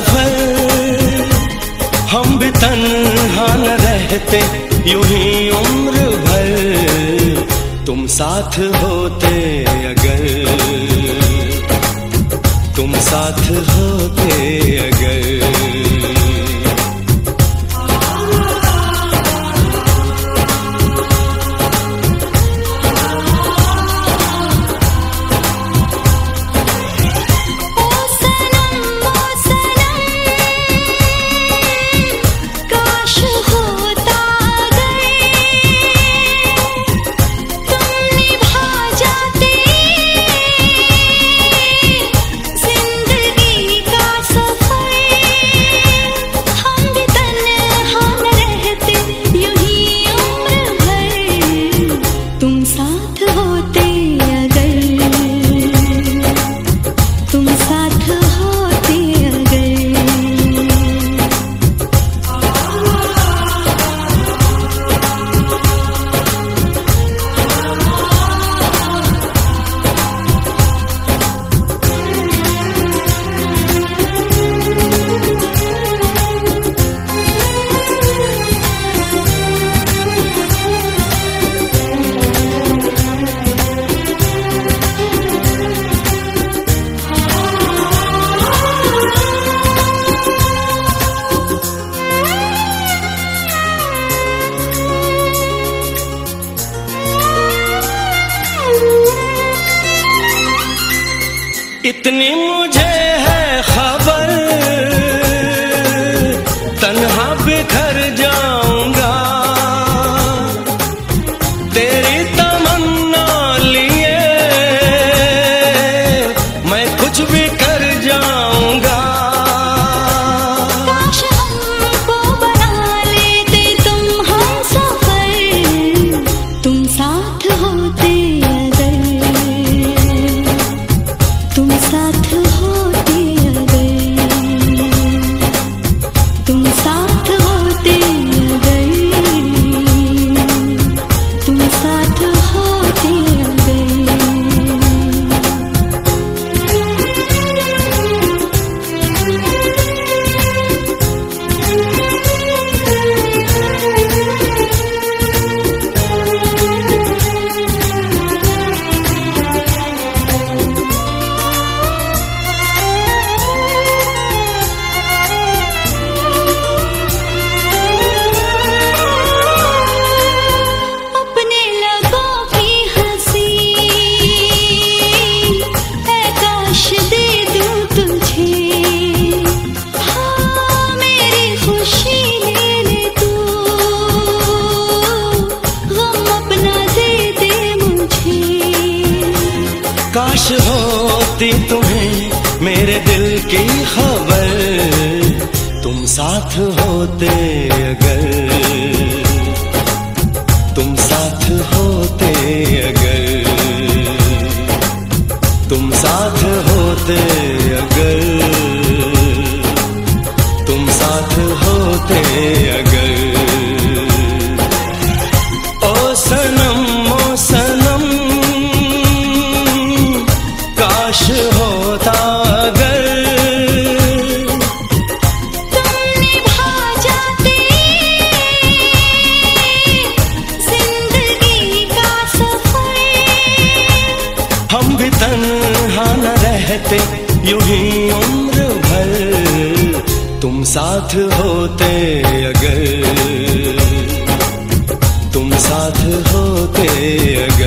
सफर, हम भी तन्हा न रहते यूं ही उम्र भर, तुम साथ होते अगर, तुम साथ होते अगर। इतनी मुझे है खबर, तन्हा बिखर जाऊंगा, तेरी तमन्ना लिए मैं कुछ भी कर जाऊंगा। काश हमको बना लेते तुम हमसफर, तुम साथ होते तुम साथ होते अगर, तुम साथ होते अगर, तुम साथ होते काश होती तुम्हें मेरे दिल की खबर, तुम साथ होते अगर, तुम साथ होते अगर, तुम साथ होते अगर, तुम साथ होते अगर। ओ सनम ओ सनम काश होता अगर, तुम निभा जाते जिंदगी का सफर, हम भी तन्हा न रहते यूं ही उम्र भर, तुम साथ होते अगर, तुम साथ होते अगर।